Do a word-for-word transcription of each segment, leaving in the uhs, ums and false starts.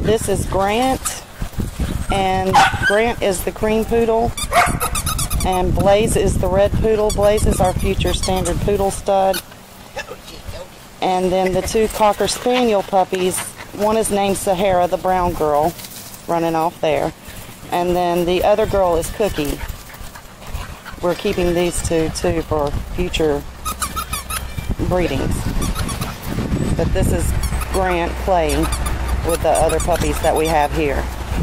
this is Grant, and Grant is the cream poodle, and Blaze is the red poodle. Blaze is our future standard poodle stud. And then the two Cocker Spaniel puppies, one is named Sahara, the brown girl, running off there. And then the other girl is Cookie. We're keeping these two too for future breedings. But this is Grant playing with the other puppies that we have here.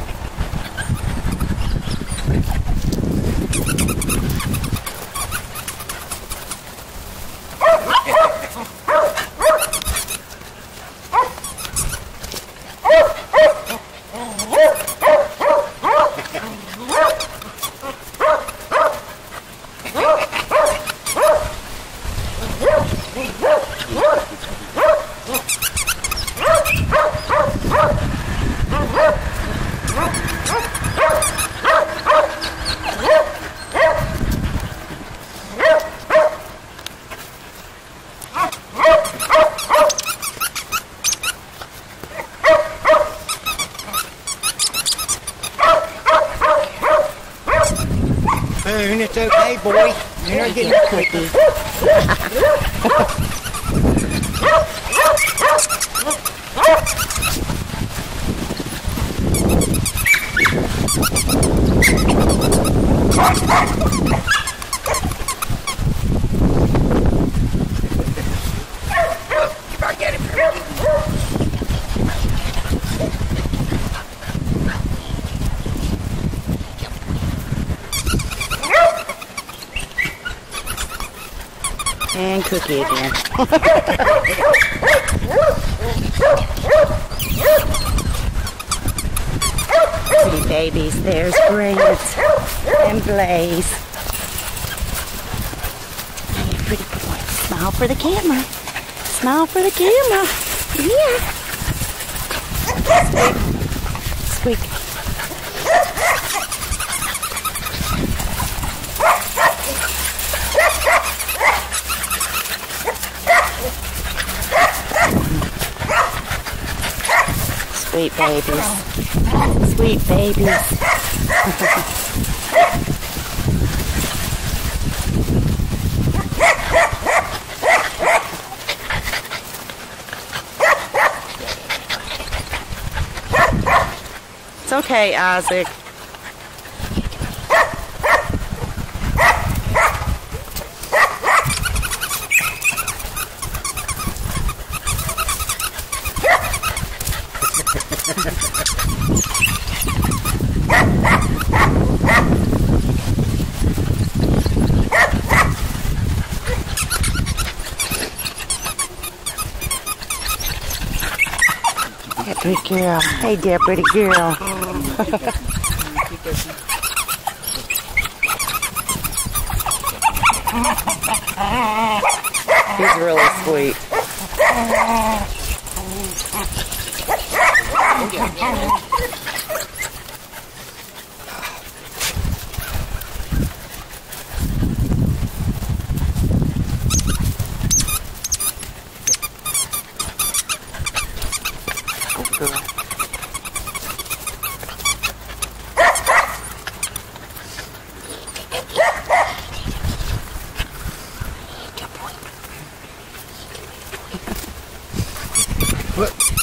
Boone, it's okay, boy. You're not getting Cookie. If I get it from you. And Cookie again. Pretty babies. There's Grant and Blaze. Hey, pretty boy. Smile for the camera. Smile for the camera. Yeah. Squeak. Squeak. Sweet babies. Sweet babies. It's okay, Isaac. Yeah, pretty girl. Hey there, pretty girl. He's really sweet. Good girl. What?